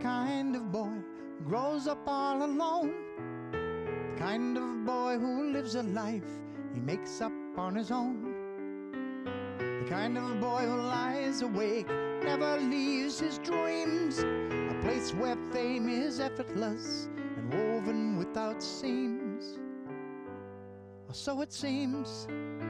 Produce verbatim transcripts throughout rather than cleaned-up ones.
kind of boy who grows up all alone, the kind of boy who lives a life he makes up on his own, the kind of boy who lies awake, never leaves his dreams, a place where fame is effortless and woven without seams, or so it seems.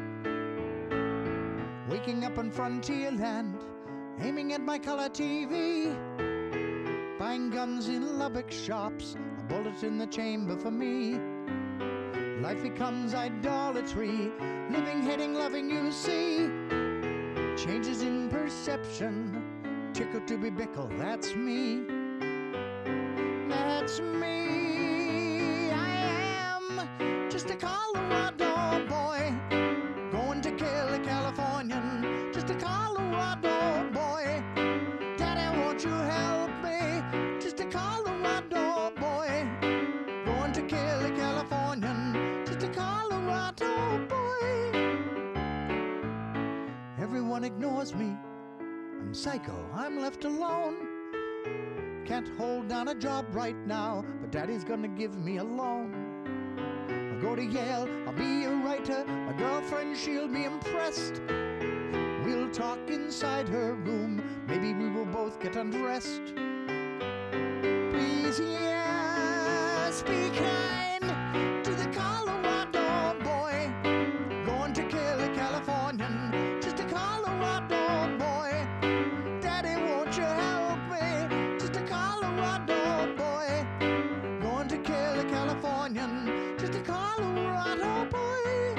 Waking up in Frontierland, aiming at my color T V, buying guns in Lubbock shops, a bullet in the chamber for me. Life becomes idolatry, living, hating, loving, you see. Changes in perception, tickle to be bickle, that's me. That's me. I am just a Colorado boy, going to kill a Californian. Just a Colorado boy. Daddy, won't you help me? Just a Colorado boy, going to kill a Californian. Just a Colorado boy. Everyone ignores me. I'm psycho, I'm left alone. Can't hold down a job right now, but Daddy's gonna give me a loan. I'll go to Yale, I'll be a writer. My girlfriend, she'll be impressed. We'll talk inside her room, maybe we will both get undressed. Please, yes, be kind to the Colorado boy, going to kill a Californian. Just a Colorado boy. Daddy, won't you help me? Just a Colorado boy, going to kill a Californian. Just a Colorado boy.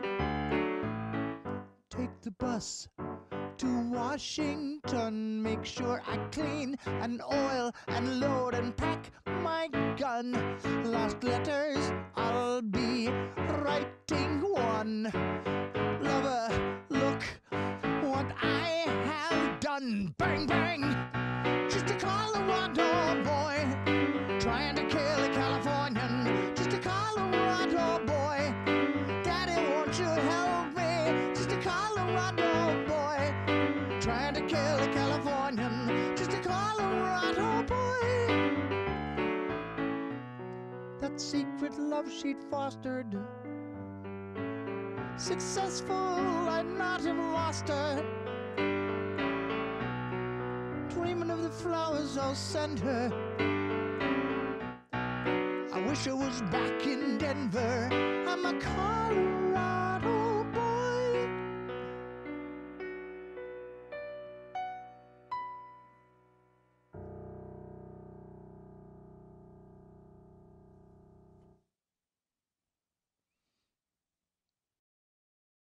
Take the bus to Washington, make sure I clean and oil and load and pack my gun. Last letters, I'll be writing one. Lover, look what I have done. Bang, bang. Just a Colorado boy, trying to kill a Californian. Just a Colorado boy. Daddy, won't you help me? Just a Colorado boy, trying to kill a Californian. Just a Colorado boy. That secret love she'd fostered, successful, I'd not have lost her. Dreaming of the flowers I'll send her. I wish I was back in